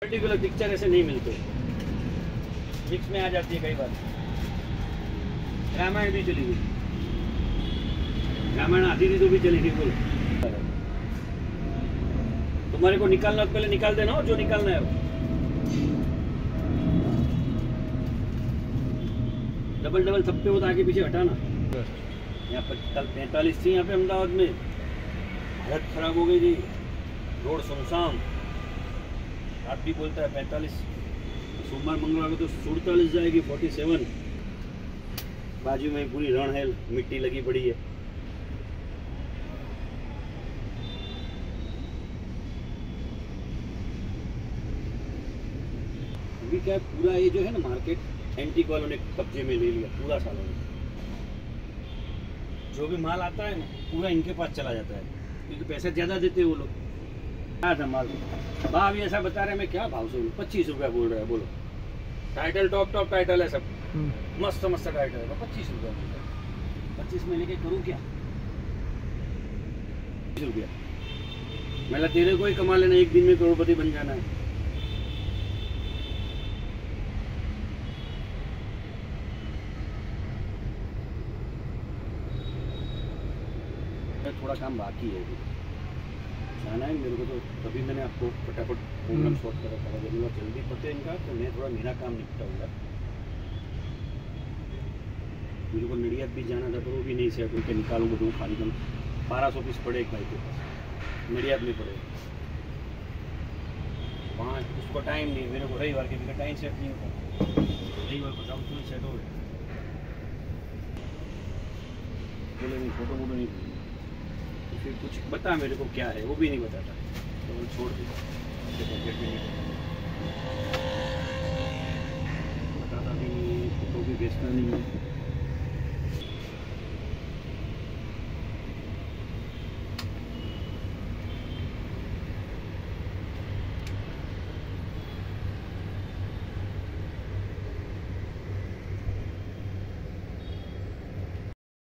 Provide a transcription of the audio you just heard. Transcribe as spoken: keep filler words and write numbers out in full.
Particular picture ऐसे नहीं मिलते, मिक्स में आ जाती है कई बार। रामायण भी चली गई, रामायण आधी थी तो भी चली थी बोल। तुम्हारे को निकालना पहले निकाल देना हो जो निकालना है वो। डबल डबल थप्पे हो तो आगे पीछे हटाना। यहाँ पर कल पैंतालीस थी यहाँ पे अहमदाबाद में, हालत खराब हो गई थी, रोड सुनसान। आप भी बोलता है पैंतालीस, सोमवार मंगलवार को तो सैंतालीस जाएगी, फोर्टी सेवन। बाजू में पूरी रण है, मिट्टी लगी पड़ी है। अभी क्या पूरा ये जो है ना मार्केट एंटी कॉलोनी कब्जे में ले लिया पूरा सालों में। जो भी माल आता है ना पूरा इनके पास चला जाता है, क्योंकि पैसे ज्यादा देते हैं वो लोग। क्या था माल भाव भी ऐसा बता रहे, मैं क्या भाव से पच्चीस रुपया बोल रहा है, बोलो। टाइटल टॉप टॉप टाइटल है सब, मस्त मस्त टाइटल है, पच्चीस रुपया बोल रहा है। पच्चीस में लेके करूँ क्या? पच्चीस रुपया मेला तेरे को ही कमा लेना, एक दिन में करोड़पति बन जाना है। थोड़ा काम बाकी है, जाना है मेरे को, तो तभी मैंने आपको फटाफट प्रोग्राम शॉर्ट करा था। जब मैं जल्दी पते इनका तो मैं थोड़ा मेरा काम निपटाऊंगा। मेरे को नडियाद भी जाना था, तो वो भी नहीं सेट होकर निकालूंगा तो खाली कम बारह सौ पीस पड़े एक भाई के पास, नडियाद में पड़े पाँच। उसको टाइम नहीं, मेरे को रविवार के भी टाइम सेट नहीं होता। रविवार को जाऊँ तो सेट हो गया, बोले नहीं फोटो वोटो नहीं, फिर कुछ बता मेरे को क्या है, वो भी नहीं बताता, तो मैं छोड़ दिया। बताता भी नहीं, फोटो भी बेचता नहीं है।